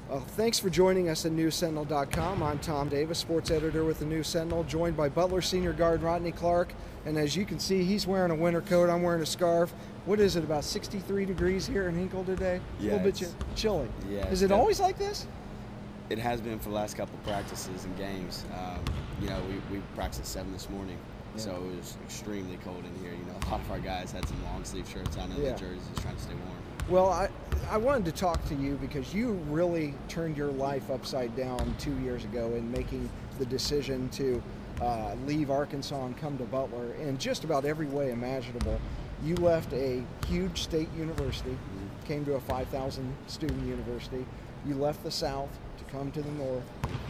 Well, thanks for joining us at News-Sentinel.com. I'm Tom Davis, sports editor with the News-Sentinel, joined by Butler senior guard Rotnei Clarke. And as you can see, he's wearing a winter coat. I'm wearing a scarf. What is it, about 63 degrees here in Hinkle today? Yeah, a little bit chilly. Yeah. Is it always like this? It has been for the last couple practices and games. We practiced at 7 this morning, so it was extremely cold in here. A lot of our guys had some long sleeve shirts on and their jerseys, just trying to stay warm. Well, I wanted to talk to you because you really turned your life upside down 2 years ago in making the decision to leave Arkansas and come to Butler in just about every way imaginable. You left a huge state university, came to a 5,000 student university. You left the South to come to the North.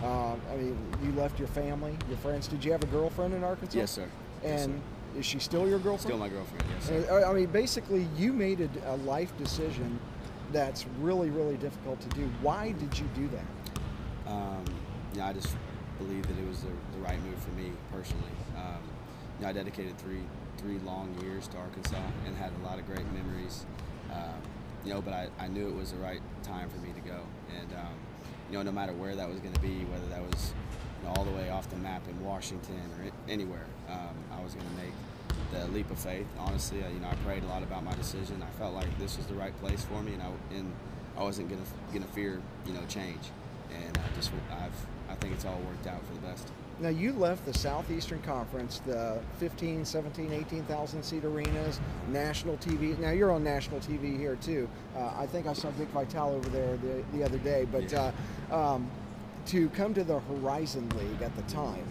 You left your family, your friends. Did you have a girlfriend in Arkansas? Yes, sir. And yes, sir. Is she still your girlfriend? Still my girlfriend, yes, sir. Basically, you made a life decision that's really, really difficult to do. Why did you do that? I just believe that it was the right move for me personally. I dedicated three long years to Arkansas and had a lot of great memories. But I knew it was the right time for me to go. And no matter where that was going to be, whether that was all the way off the map in Washington or anywhere, I was going to make the leap of faith. Honestly, I prayed a lot about my decision. I felt like this was the right place for me, and I wasn't going to fear change. And I think it's all worked out for the best. Now, you left the Southeastern Conference, the 15, 17, 18,000 seat arenas, national TV. Now, you're on national TV here, too. I think I saw Dick Vitale over there the other day. But to come to the Horizon League at the time,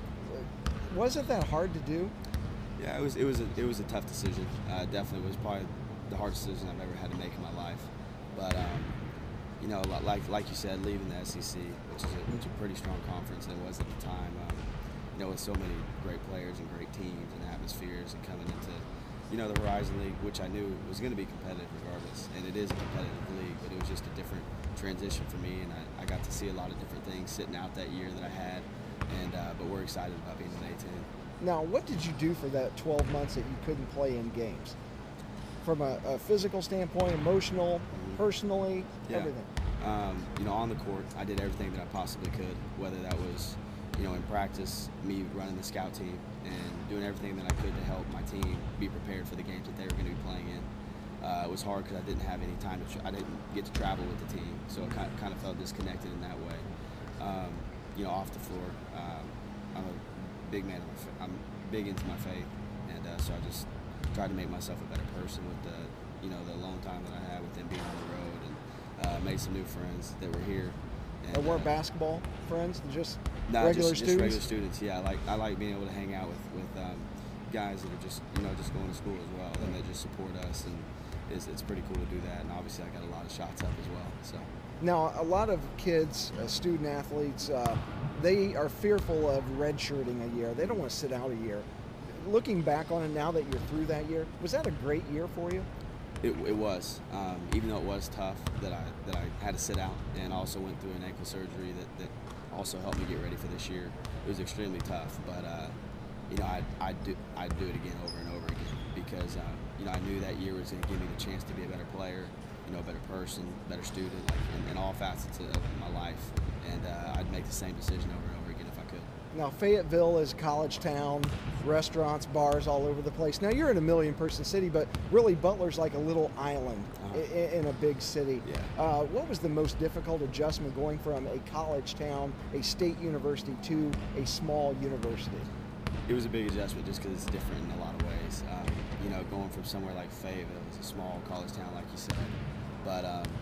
wasn't that hard to do? Yeah, it was a tough decision. Definitely was probably the hardest decision I've ever had to make in my life. But like you said, leaving the SEC, which is a pretty strong conference, and it was at the time. With so many great players and great teams and atmospheres, and coming into the Horizon League, which I knew was going to be competitive regardless, and it is a competitive league, but it was just a different transition for me, and I got to see a lot of different things sitting out that year that I had, and but we're excited about being in A-10. Now, what did you do for that 12 months that you couldn't play in games? From a physical standpoint, emotional, personally, everything? On the court, I did everything that I possibly could, whether that was, in practice, me running the scout team and doing everything that I could to help my team be prepared for the games that they were going to be playing in. It was hard because I didn't have any time I didn't get to travel with the team, so it kind of felt disconnected in that way. Off the floor, I'm a big man. I'm big into my faith, and so I just tried to make myself a better person with the alone time that I had with them being on the road, and made some new friends that were here. And weren't basketball friends, just regular students? Just regular students. Yeah, I like being able to hang out with guys that are just just going to school as well, and that just support us, and it's pretty cool to do that. And obviously, I got a lot of shots up as well. So now, a lot of kids, student athletes, they are fearful of redshirting a year. They don't want to sit out a year. Looking back on it now that you're through that year, was that a great year for you? It was, even though it was tough that I had to sit out, and also went through an ankle surgery that also helped me get ready for this year. It was extremely tough, but I'd do it again over and over again because I knew that year was going to give me the chance to be a better player, a better person, better student, in all facets of my life, and I'd make the same decision over and over again if I could. Now, Fayetteville is a college town, restaurants, bars all over the place. Now, you're in a million-person city, but really Butler's like a little island in a big city. Yeah. What was the most difficult adjustment going from a college town, a state university, to a small university? It was a big adjustment just because it's different in a lot of ways. Going from somewhere like Fayetteville, it's a small college town, like you said, but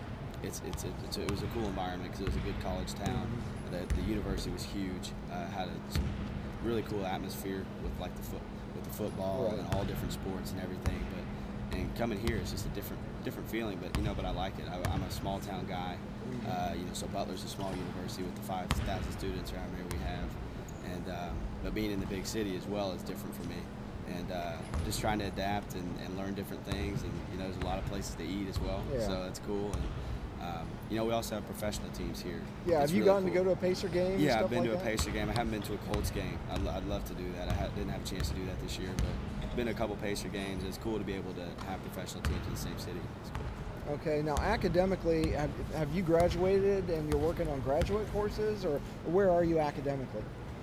it was a cool environment because it was a good college town. The university was huge. Had some really cool atmosphere with the football and all different sports and everything. And coming here is just a different feeling. But I like it. I'm a small town guy. So Butler's a small university with the 5,000 students or how many we have. And but being in the big city as well is different for me. And just trying to adapt and learn different things. And there's a lot of places to eat as well. Yeah. So that's cool. And we also have professional teams here. Yeah, have you gotten to go to a Pacer game? Yeah, and I've been like to a that? Pacer game. I haven't been to a Colts game. I'd love to do that. Didn't have a chance to do that this year, but been to a couple Pacer games. It's cool to be able to have professional teams in the same city. It's cool. Okay, now academically, have you graduated and you're working on graduate courses, or where are you academically?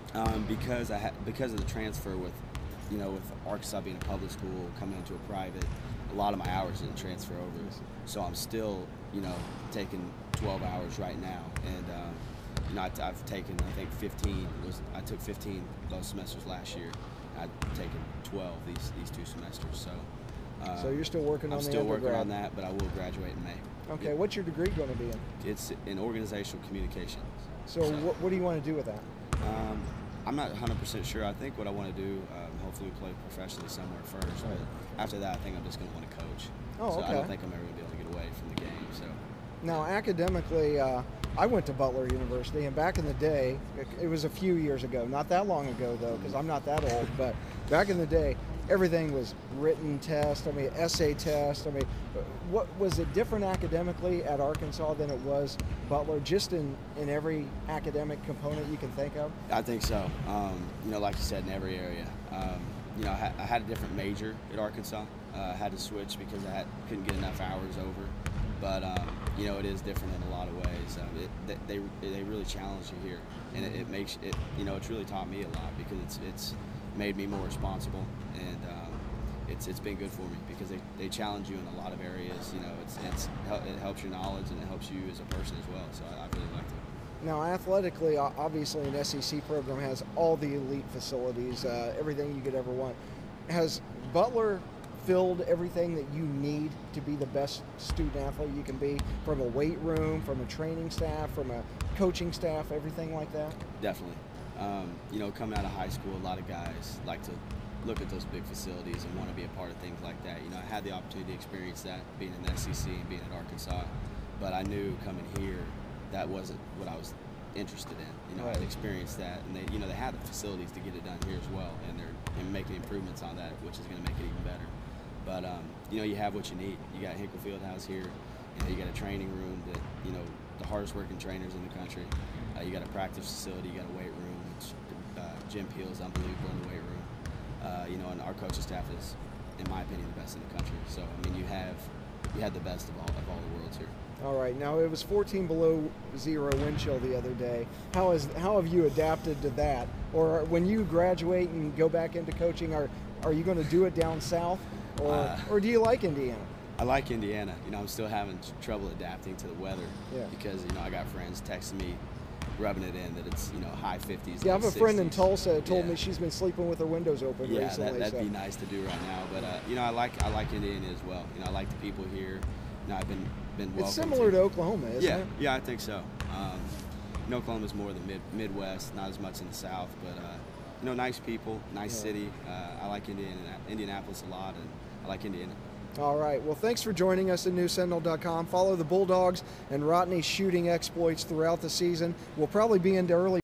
Because of the transfer with, with Arkansas being a public school coming into a private, a lot of my hours didn't transfer over. So I'm still, taking 12 hours right now, and I've taken, I think 15. I took 15 those semesters last year. I've taken 12 these 2 semesters. So you're still working on I'm the still working undergrad. on that, but I will graduate in May. Okay, what's your degree going to be in? It's in organizational communication. So what do you want to do with that? I'm not 100% sure. I think what I want to do, hopefully play professionally somewhere first, Right. but after that I think I'm just going to want to coach. Oh, so okay. I don't think I'm ever going to be able to get away from the game. So Now, academically, I went to Butler University, and back in the day, it was a few years ago, not that long ago though, because I'm not that old, but back in the day, everything was written test, essay test. What was it different academically at Arkansas than it was Butler, just in every academic component you can think of? I think so. Like you said, in every area. I had a different major at Arkansas. I had to switch because I couldn't get enough hours over. But it is different in a lot of ways. They really challenge you here, and it makes it. It's really taught me a lot because it's made me more responsible, and it's been good for me because they challenge you in a lot of areas. It helps your knowledge and it helps you as a person as well. So I really liked it. Now, athletically, obviously, an SEC program has all the elite facilities, everything you could ever want. Has Butler filled everything that you need to be the best student athlete you can be, from a weight room, from a training staff, from a coaching staff, everything like that? Definitely. Coming out of high school, a lot of guys like to look at those big facilities and want to be a part of things like that. I had the opportunity to experience that being in the SEC and being at Arkansas, but I knew coming here that wasn't what I was interested in. Right. I'd experienced that, and they had the facilities to get it done here as well, and they're making improvements on that, which is going to make it even better. But you have what you need. You got Hinkle Fieldhouse here. You got a training room that the hardest working trainers in the country. You got a practice facility. You got a weight room, which Jim Peel is unbelievable in the weight room. And our coaching staff is, in my opinion, the best in the country. So you had the best of all the worlds here. All right. Now, it was 14 below zero wind chill the other day. How have you adapted to that? Or when you graduate and go back into coaching, are you going to do it down south, or do you like Indiana? I like Indiana. I'm still having trouble adapting to the weather. Yeah. Because I got friends texting me, rubbing it in that it's high 50s. Yeah, I have a 60s. friend in Tulsa that told me she's been sleeping with her windows open recently. That'd be nice to do right now. But I like Indiana as well. I like the people here. I've been welcomed. It's similar to Oklahoma, isn't it? Yeah, I think so. Oklahoma's more the Midwest, not as much in the South, but nice people, nice city. I like Indianapolis a lot, and I like Indiana. All right. Well, thanks for joining us at News-Sentinel.com. Follow the Bulldogs and Rotnei's shooting exploits throughout the season. We'll probably be into early